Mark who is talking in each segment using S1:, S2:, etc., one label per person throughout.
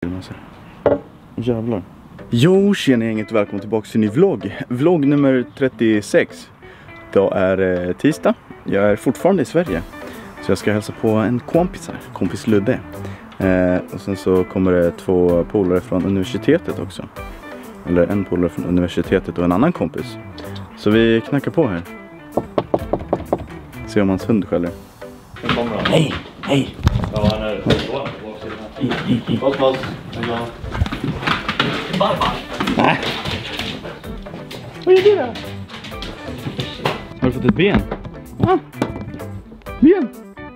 S1: Jävlar. Jo, tjena gänget och välkommen tillbaka till en ny vlogg. Vlogg nummer 36. Då är tisdag. Jag är fortfarande i Sverige. Så jag ska hälsa på en kompis här. Kompis Ludde. Och sen så kommer det 2 polare från universitetet också. Eller en polare från universitetet och en annan kompis. Så vi knackar på här. Se om hans hund skäller. Hej, hej.
S2: Ja, han är på.
S1: Hej.
S2: Pass.
S1: Nej. Vad är det då? Har du fått ett ben? Ah. Ben.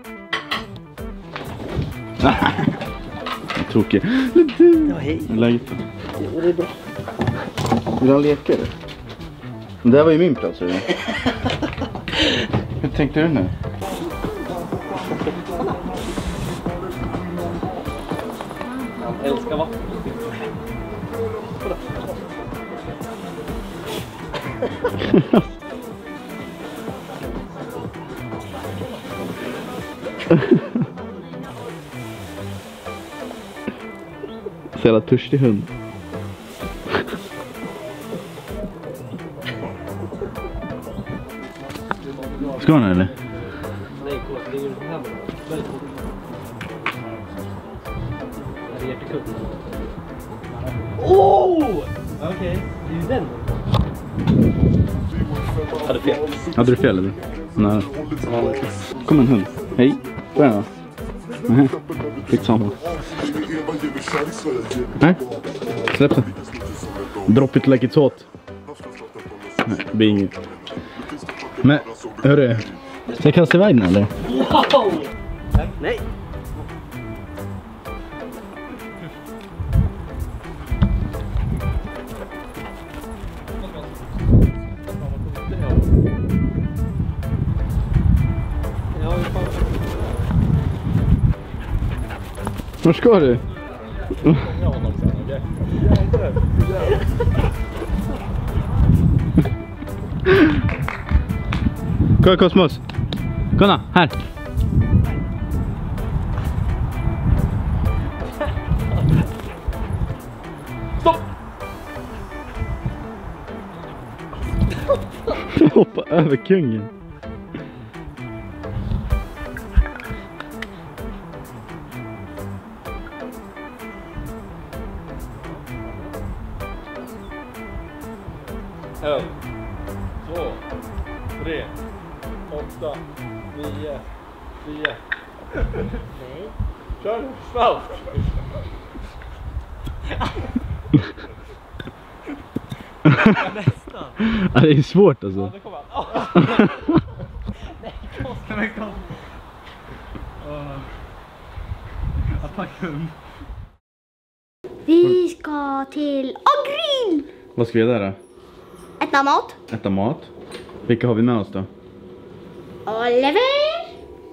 S1: Tråkig.
S3: Ja, hej.
S1: Läget då?
S3: Jo, det är bra.
S1: Vill han leka eller? Men det här var ju min plats, eller? Hur tänkte du nu?
S2: Han älskar vatten.
S1: Så jävla törstig hund. Ska han eller?
S2: Nej, kolla, det ligger här. Det är hjärtekugg. Åh! Okej, det är ju den. Hade fel.
S1: Hade du fel eller? Nej. Kom en hund. Hej. Vad är det då? Nej. Skitsamma. Nej. Släpp det. Drop it like it's hot. Nej, det blir inget. Men, hörru. Ska jag kasta iväg den eller?
S2: Wow! Nej.
S1: Var ska du? Kolla Kosmos. Kolla, här.
S2: Stopp!
S1: Hoppa över kungen.
S2: En, 2, 3, 8, 9, 10. Nej. Kör snabbt. Nästan.
S1: Ja, det är svårt alltså.
S2: Ja, det kommer han. Nej, kom. Attack hund.
S4: Vi ska till Agrill!
S1: Vad ska vi göra där då?
S4: Äta mat.
S1: Äta mat. Vilka har vi med oss då?
S4: Oliver.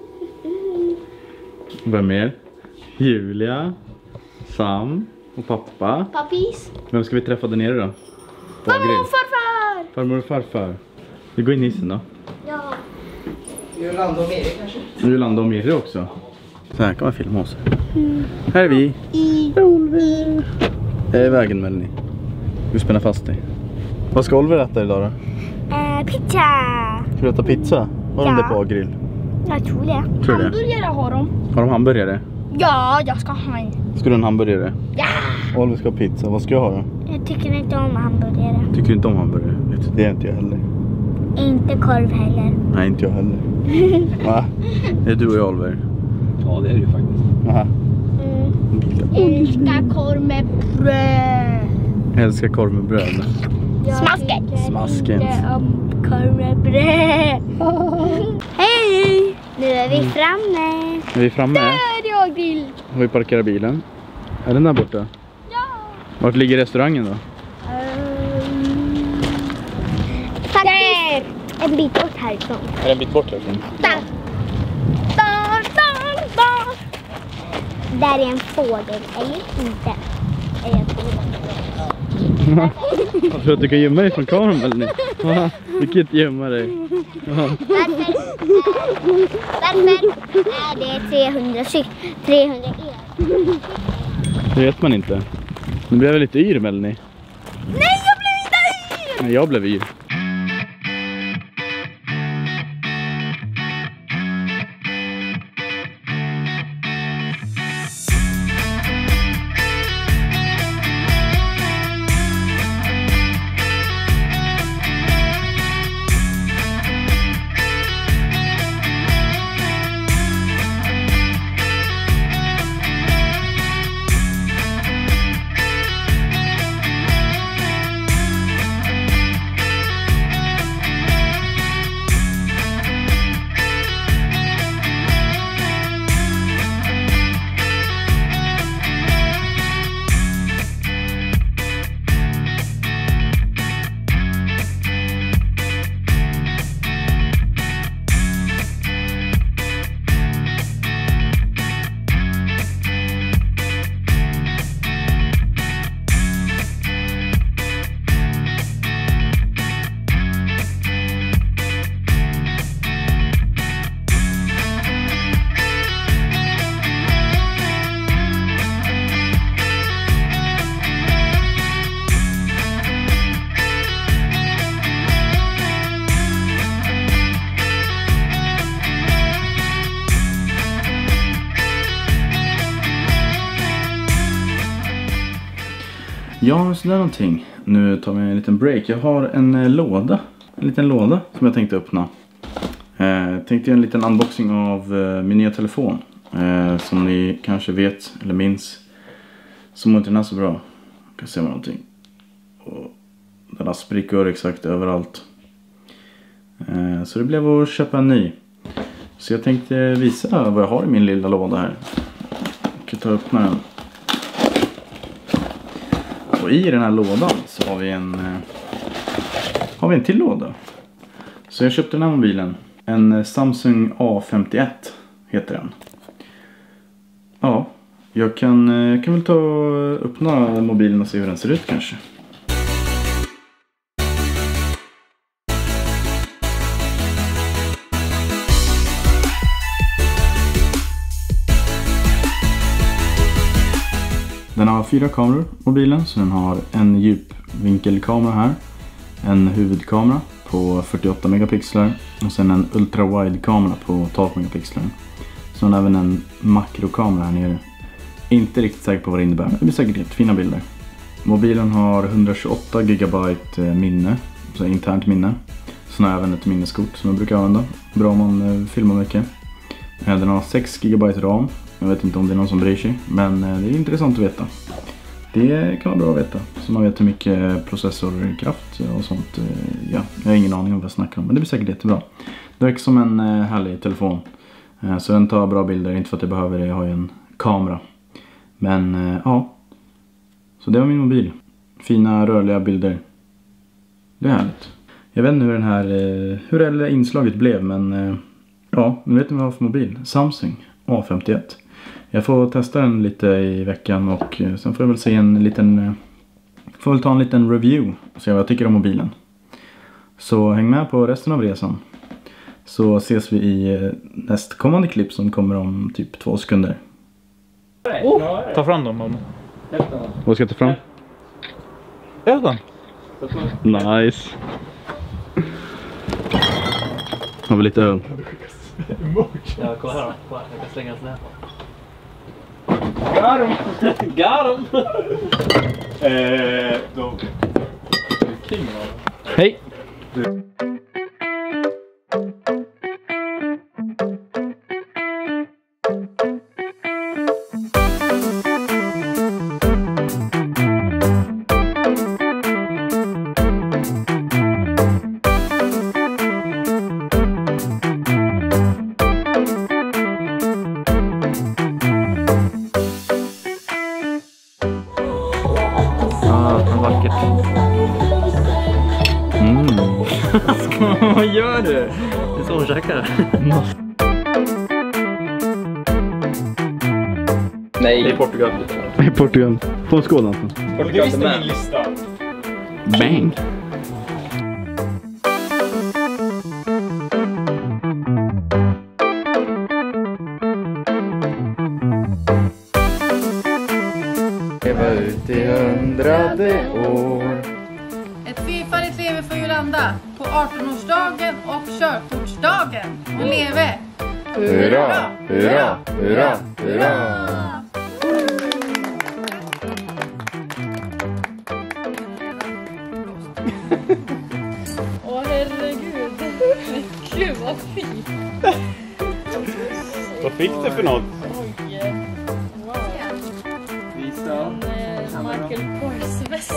S1: Vem mer? Julia, Sam och pappa.
S4: Pappis.
S1: Vem ska vi träffa där nere då? På
S4: Farmor
S1: grill.
S4: och farfar.
S1: Farmor och farfar. Vi går in i hissen då.
S4: Ja.
S3: Jolanda och Miri kanske?
S1: Jolanda och Miri också. Så här kan man filma oss. Här är vi.
S4: I
S1: Oliver. Jag är i vägen Melanie. Du spänner fast dig. Vad ska Oliver äta idag då?
S4: pizza.
S1: Ska du äta pizza? Har de det på grill?
S4: Jag tror det.
S1: Tror det.
S4: Hamburgare har de.
S1: Har de hamburgare?
S4: Ja, jag ska ha en.
S1: Ska du ha en hamburgare?
S4: Ja.
S1: Oliver ska ha pizza. Vad ska jag ha då?
S4: Jag tycker inte om hamburgare.
S1: Tycker du inte om hamburgare? Det är inte jag heller.
S4: Inte korv heller.
S1: Nej, inte jag heller. Va? Det är du och jag, Oliver.
S2: Ja, det är det ju faktiskt.
S1: Aha.
S4: Älskar korv med bröd.
S1: Jag älskar korv med bröd.
S4: Smasket.
S1: Smasket.
S4: Om korv med bröd. Hej! Nu är vi framme.
S1: Är vi framme?
S4: Där är jag grill.
S1: Har vi parkerat bilen? Är den där borta?
S4: Ja.
S1: Vart ligger restaurangen då?
S4: Faktiskt en bit bort härifrån.
S1: Är det en bit bort härifrån?
S4: Där. Där är en fågel, eller inte?
S1: Jag tror att du kan gömma dig från kameran eller nej? Du kan inte gömma dig.
S4: Därför är det 300 el.
S1: Det vet man inte. Nu blev jag lite yr, Melanie.
S4: Nej, jag blev inte yr!
S1: Nej, jag blev yr. Ja, så där någonting. Nu tar vi en liten break. Jag har en låda. En liten låda som jag tänkte öppna. Tänkte göra en liten unboxing av min nya telefon. Som ni kanske vet eller minns. Som inte är så bra. Jag kan se vad någonting. Och den har sprickor exakt överallt. Så det blev att köpa en ny. Så jag tänkte visa vad jag har i min lilla låda här. Jag kan ta upp den. Och i den här lådan så har vi en till låda. Så jag köpte den här mobilen. En Samsung A51 heter den. Ja, jag kan väl ta och öppna mobilen och se hur den ser ut kanske. Den har 4 kameror, mobilen, så den har en djupvinkelkamera här, en huvudkamera på 48 megapixlar och sen en ultra-wide-kamera på 12 megapixlar. Så den har även en makrokamera här nere. Inte riktigt säker på vad det innebär, men det blir säkert jättefina bilder. Mobilen har 128 GB minne, så internt minne. Sen har jag även ett minneskort som jag brukar använda, bra om man filmar mycket. Den har 6 GB RAM. Jag vet inte om det är någon som bryr sig, men det är intressant att veta. Det kan vara bra att veta, så man vet hur mycket processorkraft och sånt. Ja, jag har ingen aning om vad jag snackar om, men det blir säkert jättebra. Det verkar som en härlig telefon. Så den tar bra bilder, inte för att jag behöver det, jag har ju en kamera. Men ja, så det var min mobil. Fina rörliga bilder. Det är härligt. Jag vet inte hur det här inslaget blev, men ja, nu vet ni vad jag har för mobil. Samsung A51. Jag får testa den lite i veckan och sen får jag väl se får väl ta en liten review och se vad jag tycker om mobilen. Så häng med på resten av resan. Så ses vi i nästkommande klipp som kommer om typ 2 sekunder.
S2: Ta fram dem, mamma.
S1: Vad ska jag ta fram?
S2: Ögon.
S1: Nice. Har vi lite öl?
S2: Ja, kolla här då. Jag kan slänga en sån här. Got him! Got him!
S1: Hej! Vackert. Vad gör du?
S2: Det är så hon käkar.
S3: Nej.
S2: Det är Portugal.
S1: I Portugal. På skål alltså.
S2: Portugal är min lista.
S1: Bang! ut i 100:e år.
S5: Ett fyrfaldigt leve för Jolanda på 18-årsdagen och körkortsdagen. Och leve!
S1: Hurra, hurra, hurra, hurra!
S5: Åh herregud. Gud vad fint.
S1: Vad fick du för något?
S5: Oj. Wow.
S1: Visa.
S5: Michael Kors-väst.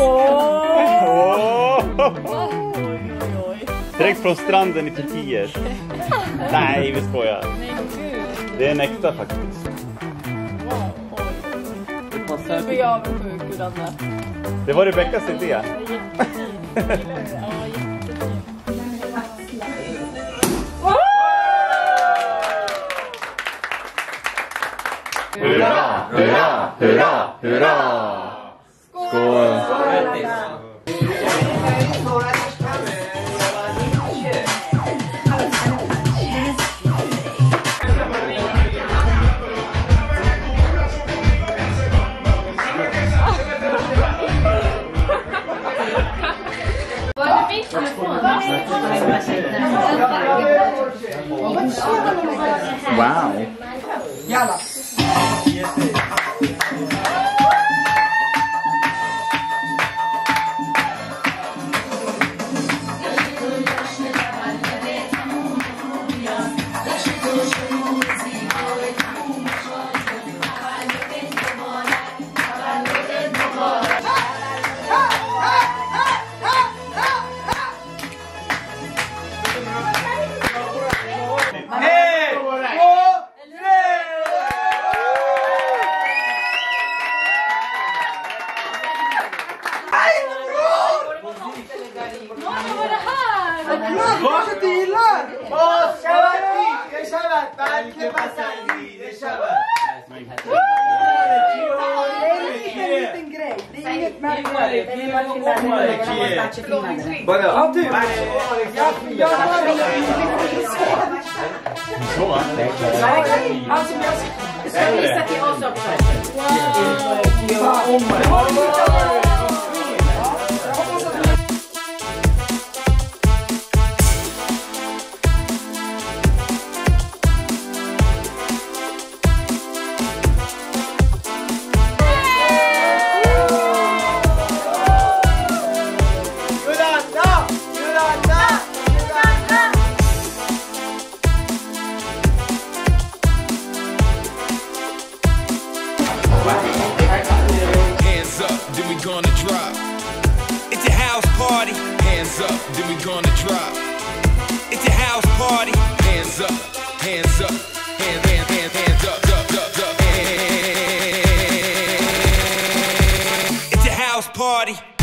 S5: Oj.
S1: Direkt från stranden i Turkiet. Nej, vi skojar.
S5: Men gud.
S1: Det är en äkta faktiskt.
S5: Wow. Oj. Nu blir jag avundsjuk, Jolanda.
S1: Det var Rebeckas idé.
S5: Ja, jättefint.
S1: Hurra, hurra, hurra, hurra! Skål! Wow!
S3: Jalla. Varför du gillar? En liten grej. Det är inget märkvärdigt. Det är
S6: Hands up, then we gonna drop. It's a house party. Hands up, then we gonna drop. It's a house party. Hands up, hands up, hands up, up. It's a house party.